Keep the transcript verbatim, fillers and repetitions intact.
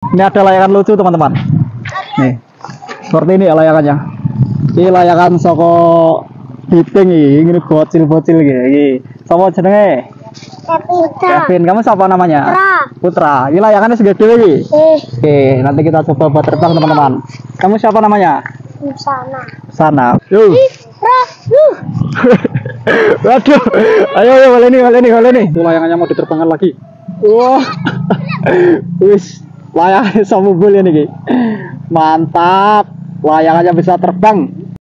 Ini ada layangan lucu teman-teman. Nih, seperti ini ya layangannya. Ini layangan soko Biting ini, ini bocil-bocil gitu. Sama jenenge? Kevin. Kamu siapa namanya? Putra. Putra. Ini layangannya segede lagi. Eh. Oke, nanti kita coba buat terbang teman-teman. Kamu siapa namanya? Sana. Sana. Yuk. Yuh. Waduh. Ayo, ayo, boleh nih, boleh nih, boleh nih. Itu layangannya mau diterbangkan lagi. Wah. Wis, layangannya sama bul ini. Mantap. Layangannya bisa terbang.